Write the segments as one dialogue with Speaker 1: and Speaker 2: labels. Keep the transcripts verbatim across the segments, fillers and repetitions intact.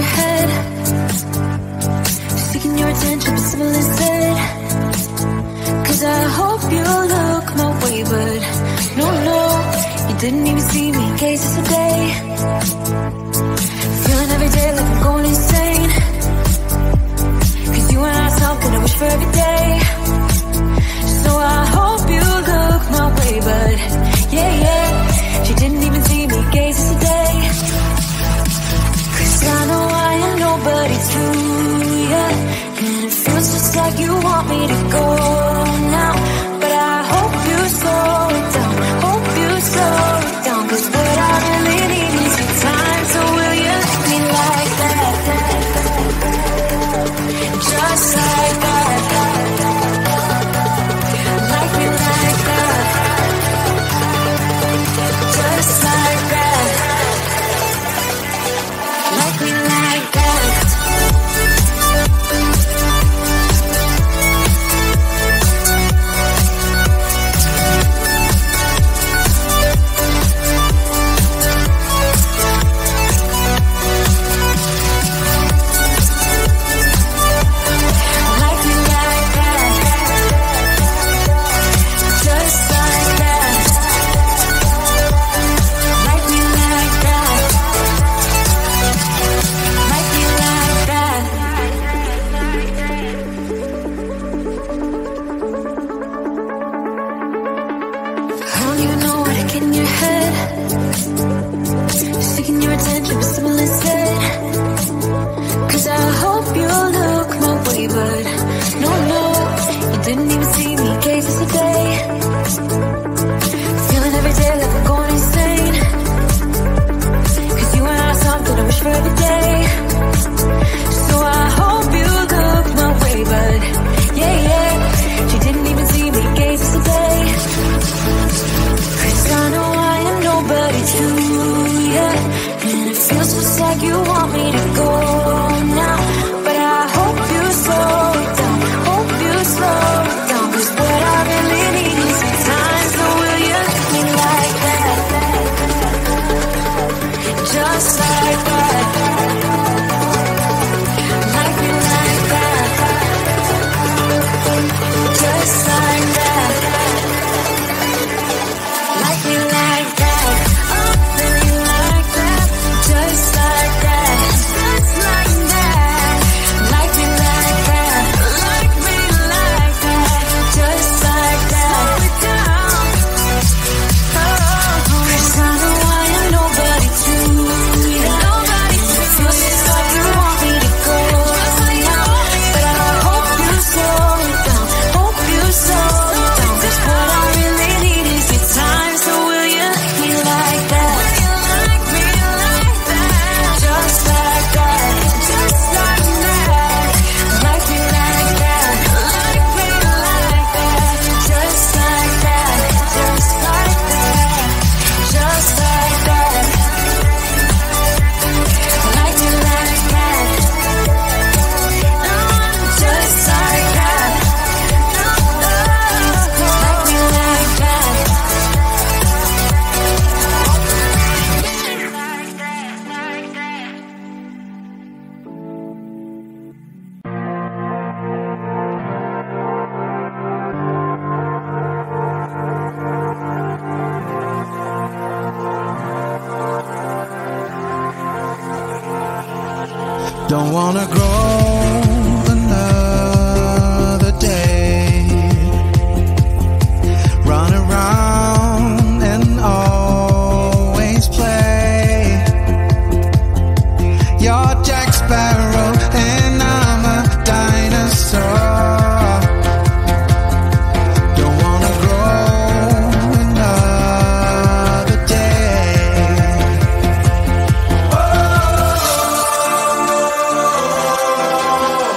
Speaker 1: head, seeking your attention, but still instead. Cause I hope you look my way, but no, no, you didn't even see me, cases today. Feeling every day like I'm going insane. Cause you and I something I wish for every day. So I hope you look my way, but yeah, yeah, she didn't even see me, cases today. Cause I know I am nobody to you, and it feels just like you want me to go now. But I hope you slow it down, hope you slow it down. Cause what I really need is your time. So will you let me like that? Just like that. Like me like that. Just like that. Like me like that.
Speaker 2: Don't wanna grow another day, run around and always play. You're Jack Sparrow and I'm a dinosaur. Don't wanna grow another day. Oh,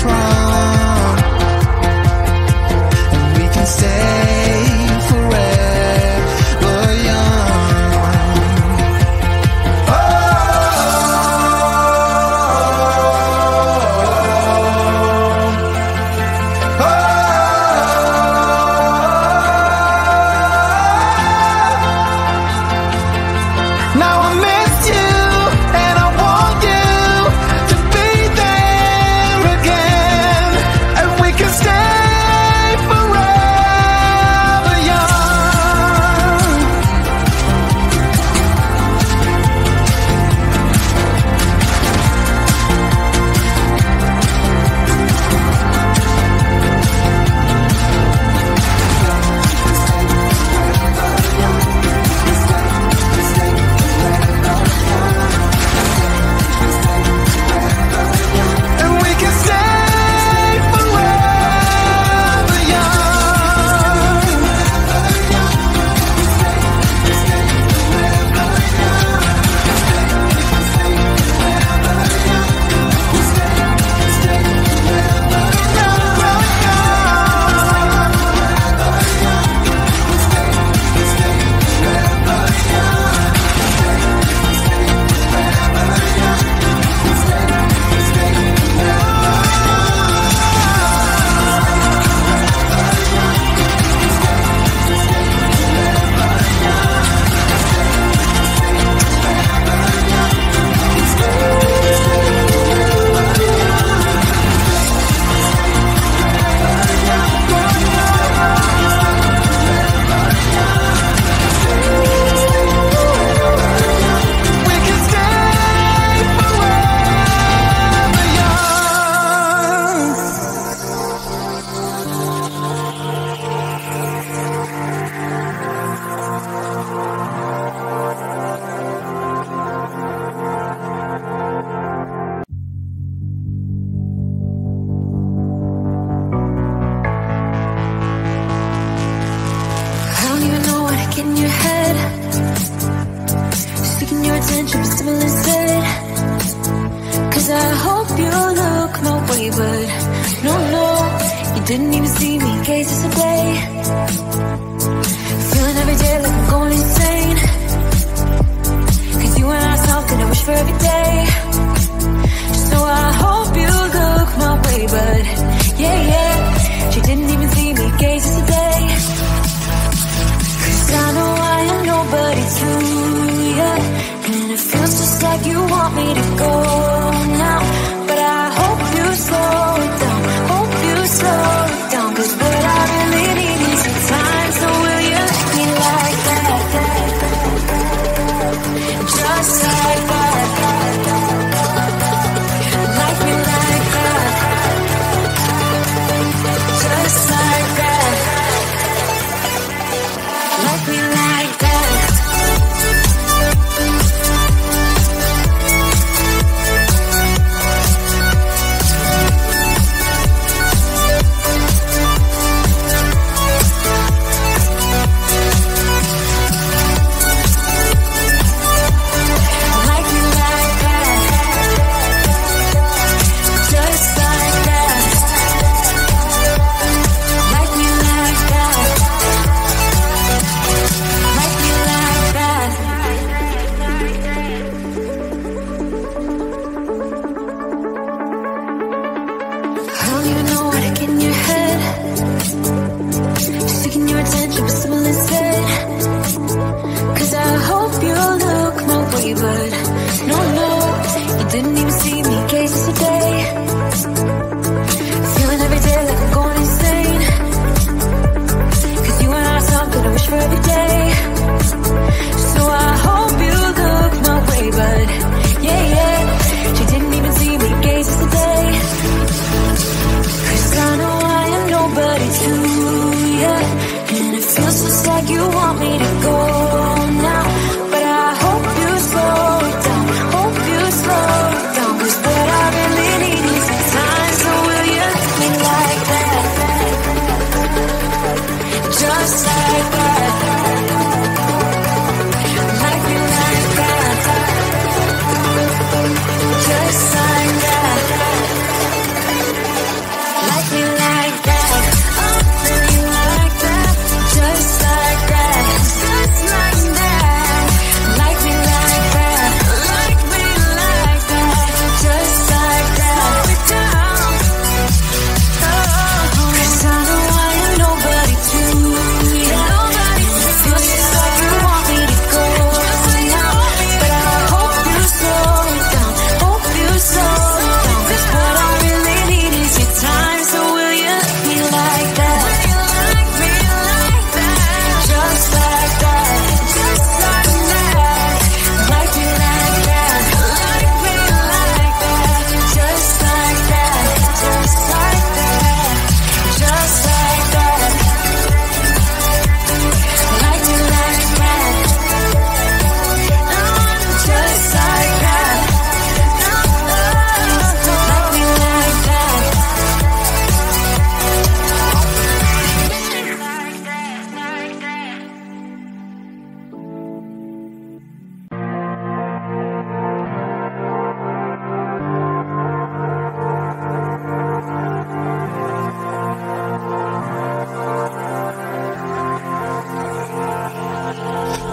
Speaker 2: from, and we can stay forever young. Oh, oh, oh. Now I miss you, and I want you to be there again, and we can stay forever young. And we can stay forever young. We can stay forever young.
Speaker 1: I don't even know what to get in your head. Seeking your attention, but still instead. Cause I hope you look my way, but no, no, you didn't even see me, gaze display. Feeling every day like I'm going insane. Cause you and I something I wish for every day. So I hope you look my way, but yeah, yeah, you didn't even see me, gaze display. Cause I know I am nobody to you, and it feels just like you want me to go now. But I hope you slow it down, hope you slow it down. Cause what I really need is your time.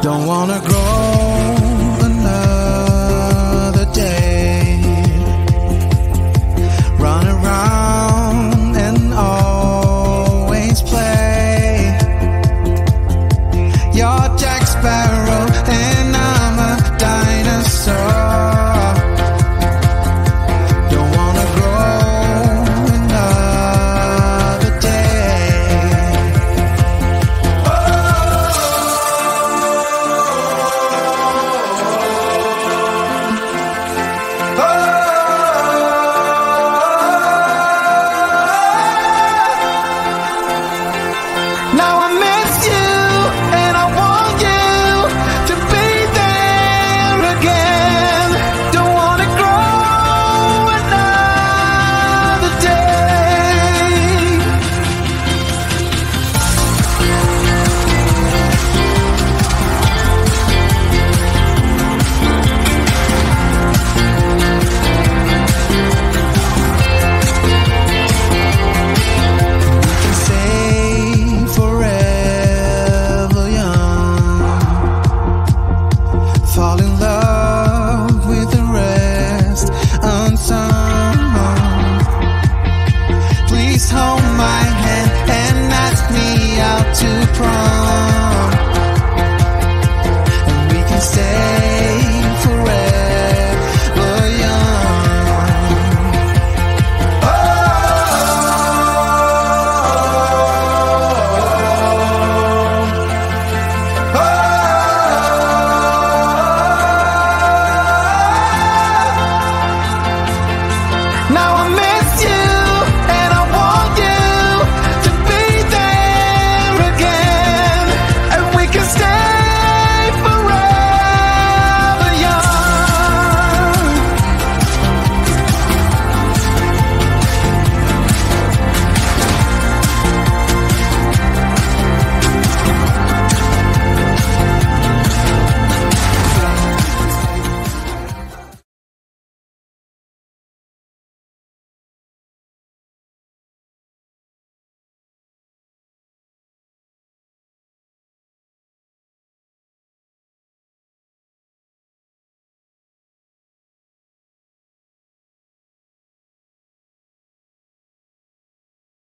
Speaker 2: Don't wanna grow another day, run around and always play. You're Jack Sparrow and I'm a dinosaur. Fall in love with the rest unsung. Please hold my hand and ask me out to prom.